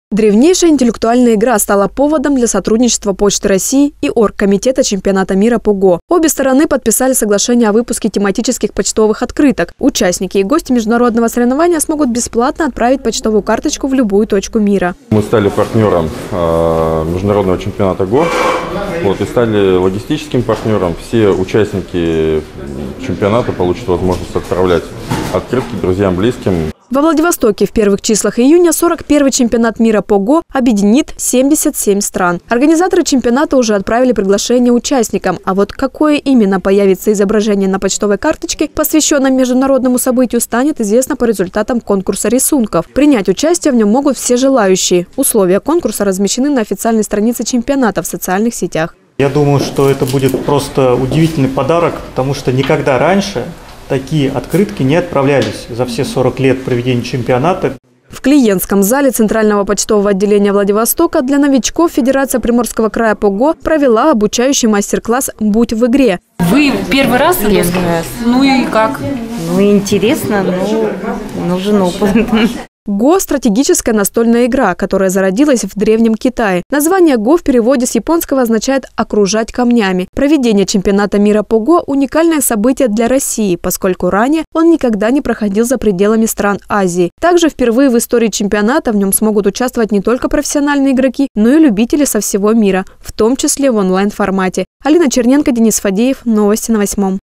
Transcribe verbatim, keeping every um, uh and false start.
Древнейшая интеллектуальная игра стала поводом для сотрудничества Почты России и Оргкомитета чемпионата мира по ГО. Обе стороны подписали соглашение о выпуске тематических почтовых открыток. Участники и гости международного соревнования смогут бесплатно отправить почтовую карточку в любую точку мира. Мы стали партнером э, международного чемпионата ГО вот, и стали логистическим партнером. Все участники чемпионата получат возможность отправлять открытки друзьям, близким. Во Владивостоке в первых числах июня сорок первый чемпионат мира по ГО объединит семьдесят семь стран. Организаторы чемпионата уже отправили приглашение участникам, а вот какое именно появится изображение на почтовой карточке, посвященном международному событию, станет известно по результатам конкурса рисунков. Принять участие в нем могут все желающие. Условия конкурса размещены на официальной странице чемпионата в социальных сетях. Я думаю, что это будет просто удивительный подарок, потому что никогда раньше такие открытки не отправлялись за все сорок лет проведения чемпионата. В клиентском зале Центрального почтового отделения Владивостока для новичков Федерация Приморского края по ГО провела обучающий мастер-класс «Будь в игре». Вы первый раз? Первый раз. Ну и как? Ну интересно, но нужен опыт. ГО – стратегическая настольная игра, которая зародилась в Древнем Китае. Название ГО в переводе с японского означает «окружать камнями». Проведение чемпионата мира по ГО – уникальное событие для России, поскольку ранее он никогда не проходил за пределами стран Азии. Также впервые в истории чемпионата в нем смогут участвовать не только профессиональные игроки, но и любители со всего мира, в том числе в онлайн-формате. Алина Черненко, Денис Фадеев. Новости на восьмом.